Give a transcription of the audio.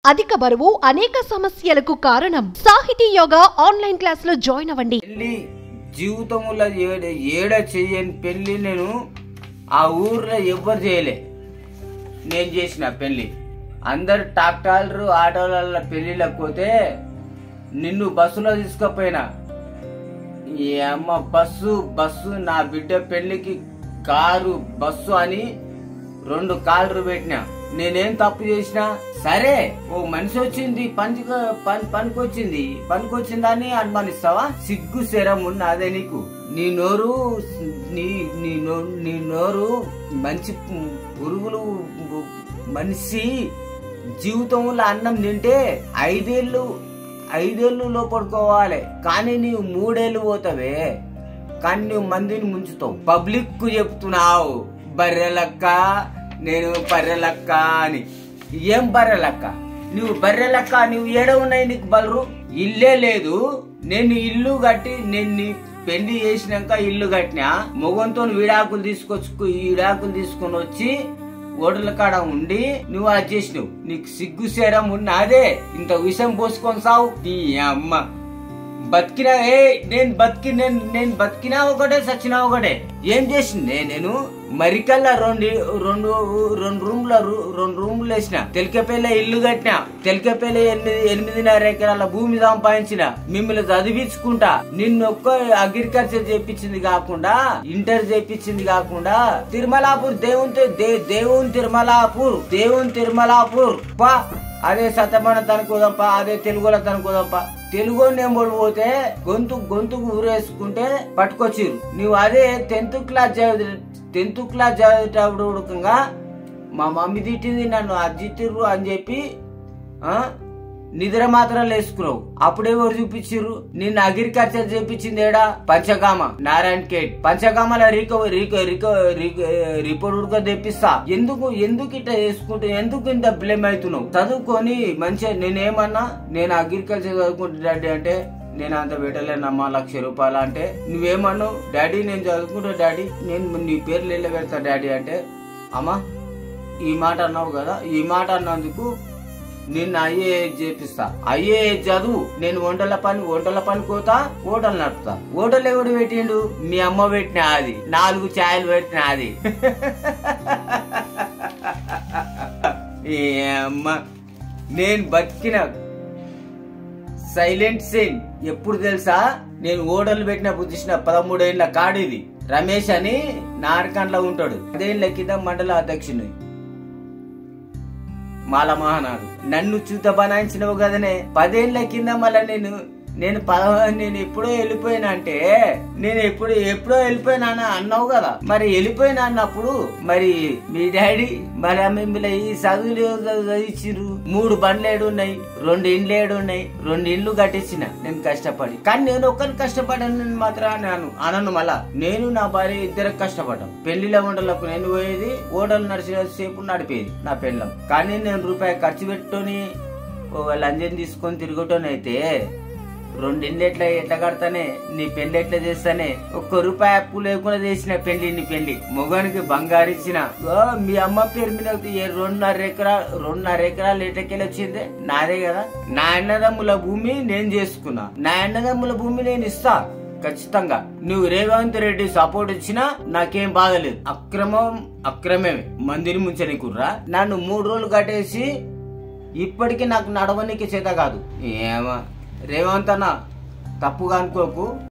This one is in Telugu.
అధిక బరువు అనేక సమస్యలకు కారణం. సాహితీ యోగా ఆన్లైన్ క్లాస్ లో జాయిన్ అవ్వండి. పెళ్లి జీవితంలో ఏడ చెయ్యని పెళ్లి నేను ఆ ఊర్లో ఎవ్వరు చేయలే. నేను చేసిన పెళ్లి అందరు ట్రాక్టర్లు ఆటోల పెళ్లిలకు పోతే నిన్ను బస్సులో తీసుకుపోయినా. ఈ అమ్మ బస్సు నా బిడ్డ పెళ్లికి కారు బస్సు అని 2 కార్లు పెట్టినా. నేనేం తప్పు చేసినా? సరే ఓ మనిషి వచ్చింది పనికొచ్చిందని అనుమానిస్తావా? సిగ్గు శరం ఉన్నదే నీకు? నీ నోరు మంచి పురుగులు. మనిషి జీవితంలో అన్నం తింటే 5 ఏళ్ళు పడుకోవాలి, కానీ నీవు 3 ఏళ్ళు పోతావే. కానీ నువ్వు మందిని ముంచుతావు. పబ్లిక్ కు చెప్తున్నావు బర్రెలక్క, నేను బర్రెలక్క అని. ఏం బర్రెలక్క? నువ్వు బర్రెలక్క? నువ్వు ఏడ ఉన్నాయి నీకు బలరు? ఇల్లే లేదు. నేను ఇల్లు కట్టి నేను పెళ్లి చేసినాక ఇల్లు కట్టినా. మొగంతో విడాకులు తీసుకొని వచ్చి ఓటల కాడ ఉండి నువ్వు అది చేసినావు. నీకు సిగ్గు శరం ఉన్నదే? ఇంత విషం పోసుకొని సావు. నీ అమ్మ బతికినా నేను బతికినా ఒకటే, సచ్చినా ఒకటే. ఏం చేసింది? నేను మరికల్లా రెండు రూమ్లు వేసిన. తెలకపల్లి ఇల్లు కట్టినా. తెలకపల్లి 8.5 ఎకరాల భూమి సంపాదించిన. మిమ్మల్ని చదివించుకుంటా. నిన్నొక్క అగ్రికల్చర్ చేపించింది కాకుండా, ఇంటర్ చేపించింది కాకుండా, తిరుమలాపూర్ దేవుని తిరుమలాపూర్ పా. అదే సతమణ తనుకోదంపా, అదే తెలుగులో తనుకోదంపా. తెలుగు నెంబర్ పోతే గొంతుకు ఊరేసుకుంటే పట్టుకొచ్చిరు. నువ్వు అదే 10th క్లాస్ చదివేటప్పుడు మా మమ్మీ తిట్టింది నన్ను, అది తిర్రు అని చెప్పి నిద్ర మాత్రం వేసుకున్నావు. అప్పుడెవరు చూపించిర్రు? నిన్ను అగ్రికల్చర్ చేపించింది ఏడా? పంచగామ, నారాయణ కేట్. పంచగామల రిపోర్ట్ తెప్పిస్తా. ఎందుకు ఇట్లా చేసుకుంటూ ఎందుకు ఇంత బ్లేమ్ అవుతున్నావు? చదువుకొని మంచిగా. నేనేమన్నా నేను అగ్రికల్చర్ చదువుకుంటా డాడీ అంటే, నేను అంత పెట్టలేనమ్మా 1,00,000 రూపాయలు అంటే. నువ్వేమన్నావు? డాడీ నేను చదువుకుంటా డాడీ, నేను నీ పేర్లు వెళ్ళ పెడతా డాడీ అంటే. అమ్మా ఈ మాట అన్నావు కదా, ఈ మాట అన్నందుకు నిన్ను ఐఏఎస్ చేపిస్తా. ఐఏఎస్ చదువు. నేను వంటల పని కోతా, హోటల్ నడుపుతా. హోటల్ ఎవడు పెట్టిండు? మీ అమ్మ పెట్టిన. అది 4 ఛాయలు పెట్టిన. అది ఏ అమ్మ నేను బతికిన సైలెంట్ సీన్ ఎప్పుడు తెలుసా? నేను హోటల్ పెట్టిన చూసిన 13 ఏళ్ల కాడిది రమేష్ అని నారకండ్లో ఉంటాడు. 10 ఏళ్ల కింద మండల అధ్యక్షుని మాల మహానాడు. నన్ను చూత బనాయించినవు కదనే 10 ఏళ్ల కింద. మళ్ళా నేను ఎప్పుడో వెళ్ళిపోయినా అంటే, నేను ఎప్పుడో వెళ్ళిపోయినా అన్నావు కదా. మరి వెళ్ళిపోయినా అన్నప్పుడు మరి మీ డాడీ మరి మిమ్మల్ని ఈ చదువులు చదివించిర్రు. 3 బండ్లు ఏడున్నాయి, 2 ఇండ్లు ఏడున్నాయి, 2 ఇండ్లు కట్టించిన నేను కష్టపడి. కానీ నేను ఒక్కరిని కష్టపడాను మాత్రం అనను. మళ్ళా నేను నా భార్య ఇద్దరికి కష్టపడ్డాం. పెళ్లిలో వంటలకు నేను పోయేది, ఓటలు నడిచిన సేపు నడిపేది నా పెళ్ళం. కానీ నేను రూపాయి ఖర్చు పెట్టుకొని లంజం తీసుకొని తిరగటోనైతే 2 ఇండ్లు ఎట్లా కడతానే, నీ పెళ్లి ఎట్లా చేస్తానే? 1 రూపాయి అప్పు లేకుండా చేసిన నీ పెళ్లి. మొగానికి బంగారు ఇచ్చిన. మీ అమ్మ పేరు మీద 2.5 ఎకరాలు ఎటకెళ్ళి వచ్చిందే నాదే కదా. నా అన్నదమ్ముల భూమి నేను చేసుకున్నా. నా అన్నదమ్ముల భూమి నేను ఇస్తా ఖచ్చితంగా. నువ్వు రేవంత్ రెడ్డి సపోర్ట్ ఇచ్చినా నాకేం బాధలేదు. అక్రమమే మందిని ముంచని కుర్రా. నన్ను 3 రోజులు కట్టేసి ఇప్పటికీ నాకు నడవనికి చేత కాదు. ఏమా రేవంత్ అన్న తప్పుగా అనుకోకు.